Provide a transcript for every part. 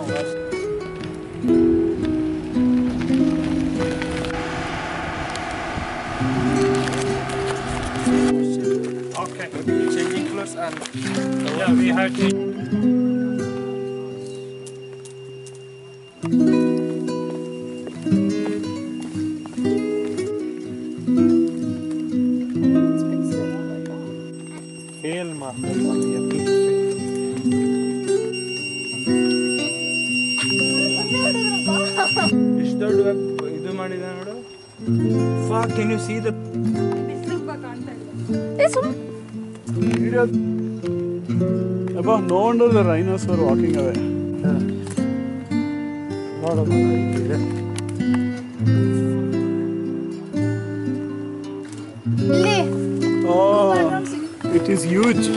Okay, changing clothes and yeah, we have to. Fail master. Fuck, can you see the Abba, no wonder the rhinos were walking away. Oh, it is huge.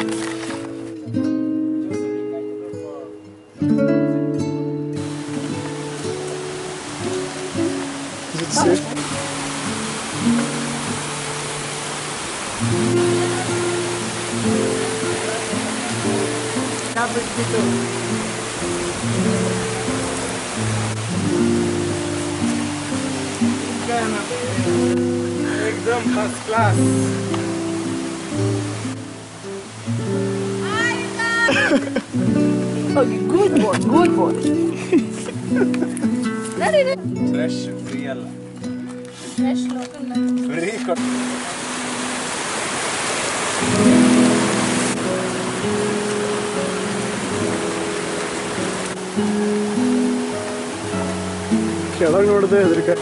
Is it safe? एकदम first class Good boy, good boy. Fresh free ಅಲ್ಲ Fresh local. Free ಕೆಳಗೆ ನೋಡಿದೆ ಹೆದರಿಕೆ.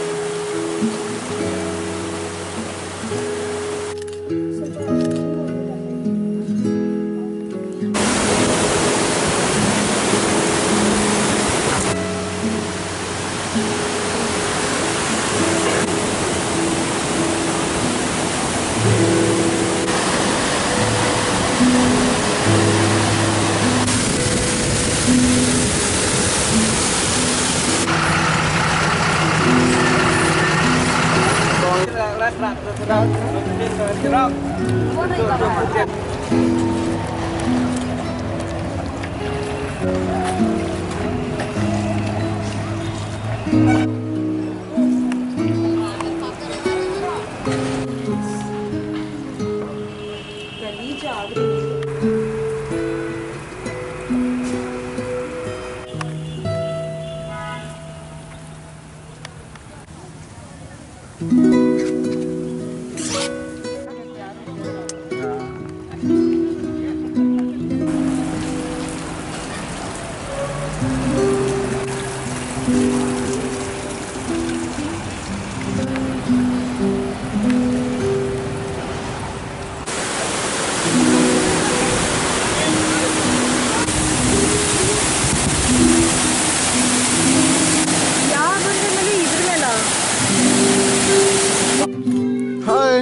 Hi.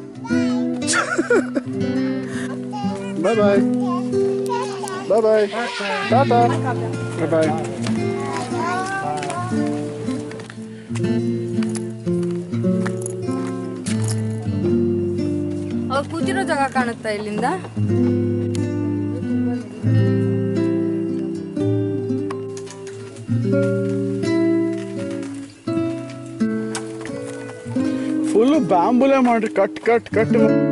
Bye bye. Bye bye. Tata. Bye bye. ಅವ್ರು ಕೂತಿರೋ ಜಾಗ ಕಾಣುತ್ತಾ ಇಲ್ಲಿಂದ? Full ಬ್ಯಾಂಬುಲೇ ಮಾಡ್ರಿ ಕಟ್ ಕಟ್ ಕಟ್